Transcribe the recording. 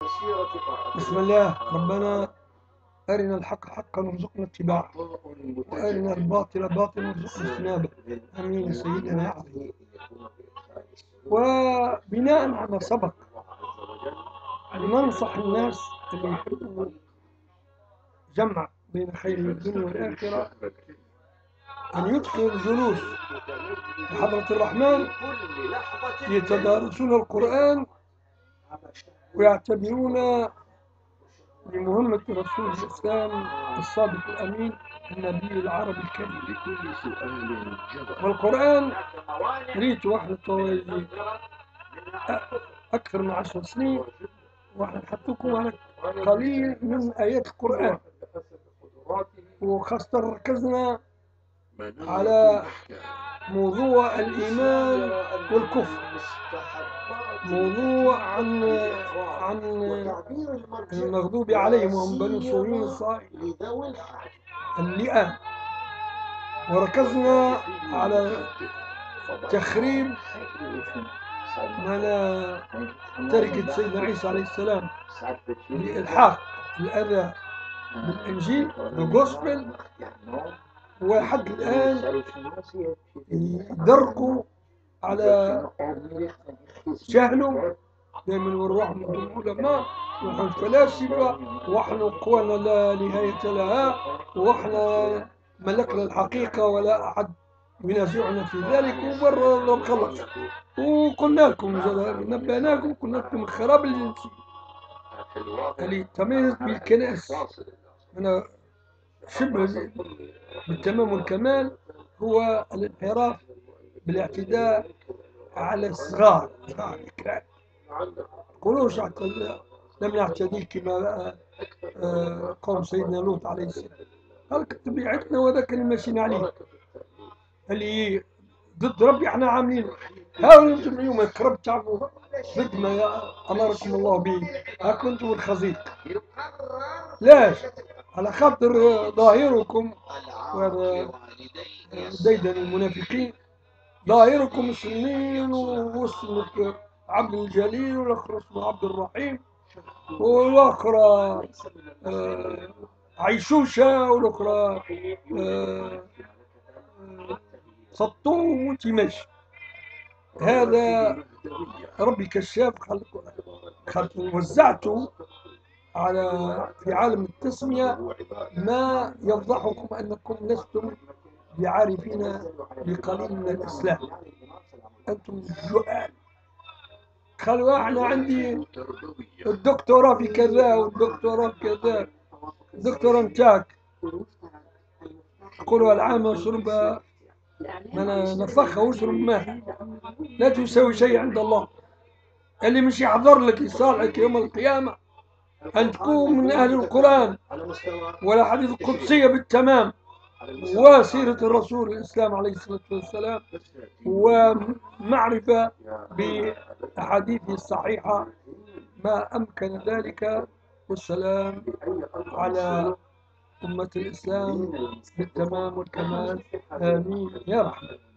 بسم الله. ربنا أرنا الحق حقا وارزقنا اتباعه، وأرنا الباطل باطلا وارزقنا اجتنابه. آمين يا سيدنا يا عظيم. وبناء على ما سبق، ننصح الناس اللي يحبوا جمع بين خير الدنيا والآخرة أن يدخلوا الجلوس بحضرة الرحمن، يتدارسون القرآن ويعتبرون لمهمة رسول الإسلام الصادق الأمين النبي العربي الكريم. والقرآن قريته واحنا أكثر من 10 سنين، واحنا نحطوكم على قليل من آيات القرآن، وخاصة ركزنا على موضوع الإيمان والكفر، موضوع عن المغضوب عليهم وهم بني صهيون الصائم اللئام، وركزنا على تخريب على تركة سيدنا عيسى عليه السلام لإلحاق الأذى بالإنجيل بالجوسبل، وحد الآن يدرقوا على جهلهم. دائما نروح من العلماء ونحن الفلاسفة، ونحن قوانا لا نهاية لها، ونحن ملكنا الحقيقة ولا أحد ينازعنا في ذلك، وبرا نخلص. وقلنا لكم، نبهناكم، قلنا لكم الخراب الجنسي اللي تميز بالكنائس من شبه بالتمام والكمال هو الانحراف بالاعتداء على الصغار. قولوش لم نعتدي كما قوم سيدنا لوط عليه السلام. هل طبيعتنا وذاك اللي ماشيين عليه اللي ضد ربي احنا عاملين. هاولوا انتم اليوم الكرب تعرفوا ضد ما امركم الله به، ها كنتم الخزيق. ليش؟ على خاطر ظاهركم، وهذا ديدن المنافقين، ظاهركم مسلمين واسمك عبد الجليل، والاخر اسمه عبد الرحيم، والاخرى عيشوشة، والاخرى سطوم، وانت ماشي. هذا ربي كشاف خلق وزعته على في عالم التسمية ما يفضحكم أنكم لستم بعارفين بقليل من الإسلام، أنتم جهال. قالوا احنا عندي الدكتوراه في كذا والدكتوراه في كذا، الدكتوراه نتاعك قولوا العام واشرب نفخها واشرب ماء، لا تساوي شيء عند الله. اللي مش يحضر لك يصالحك يوم القيامة أن تكون من أهل القرآن والأحاديث القدسية بالتمام، وسيرة الرسول الإسلام عليه الصلاة والسلام، ومعرفة بأحاديثه الصحيحة ما أمكن ذلك. والسلام على أمة الإسلام بالتمام والكمال. آمين يا رحمن.